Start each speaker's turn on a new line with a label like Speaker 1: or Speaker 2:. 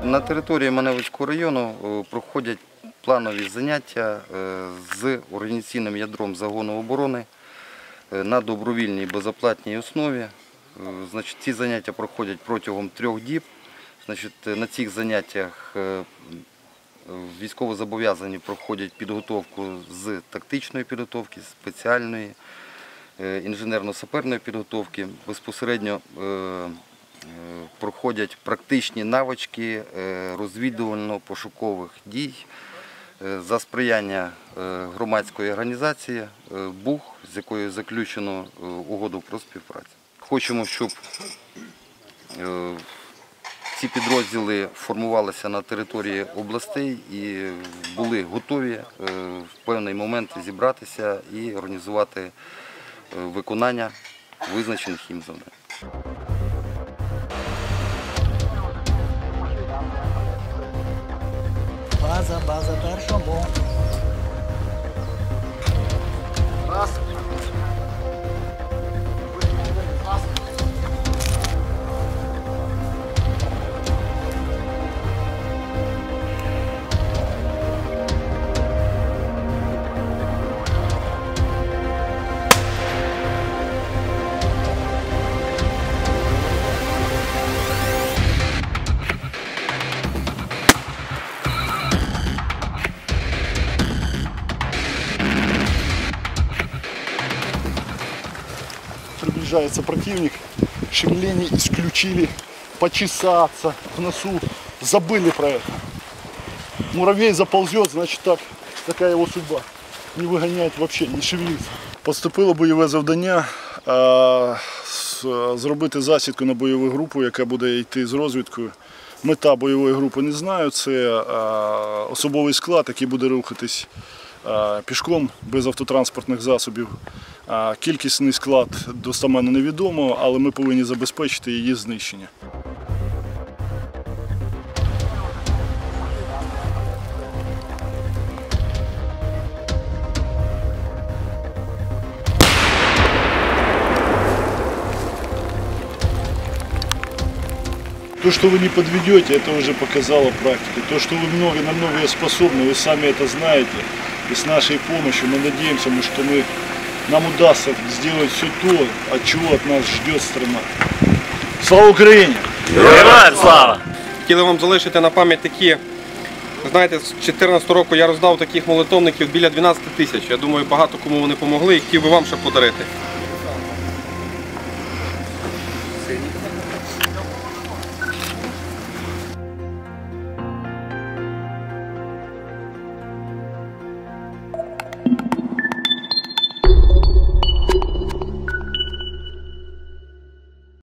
Speaker 1: На території Маневицького району проходять планові заняття з організаційним ядром загону оборони на добровільній безоплатній основі. Ці заняття проходять протягом 3 діб. На цих заняттях військовозобов'язані проходять підготовку з тактичної підготовки, спеціальної, інженерно-саперної підготовки. Безпосередньо проходять практичні навички розвідувально-пошукових дій за сприяння громадської організації БУХ, з якою заключено угоду про співпрацю. Хочемо, щоб ці підрозділи формувалися на території областей і були готові в певний момент зібратися і організувати виконання визначених їм завдань.
Speaker 2: База першому. Раз.
Speaker 3: Приближается противник, шевеление исключили, почесаться в носу, забыли про это. Муравей заползет, значит такая его судьба. Не выгонять вообще, не шевелиться. Поступило бойове завдання зробити засідку на бойову групу, яка буде йти з розвідкою. Мета бойової групи не знаю, це особовий склад, який буде рухатись пішком без автотранспортних засобів. Кількісний склад достеменно невідомо, але ми повинні забезпечити її знищення. То, что вы не подведете, это уже показала практика. То, что вы на многое способны, вы сами это знаете. И с нашей помощью мы надеемся, что нам удастся сделать все то, от чего от нас ждет страна. Слава Україні!
Speaker 4: Героям слава!
Speaker 5: Хотіли вам залишити на пам'ять такі, знаєте, з 2014 року я роздав таких молитовників біля 12 тисяч. Я думаю, багато кому вони допомогли і хотів би вам ще подарити.